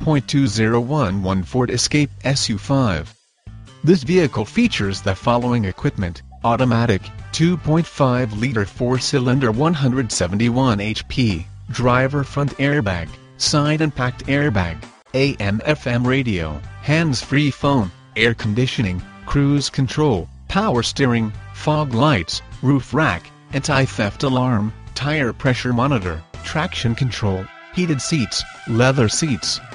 2.2011 Ford Escape SU5. This vehicle features the following equipment: automatic, 2.5-liter 4-cylinder 171 HP, driver front airbag, side impact airbag, AM/FM radio, hands-free phone, air conditioning, cruise control, power steering, fog lights, roof rack, anti-theft alarm, tire pressure monitor, traction control, heated seats, leather seats,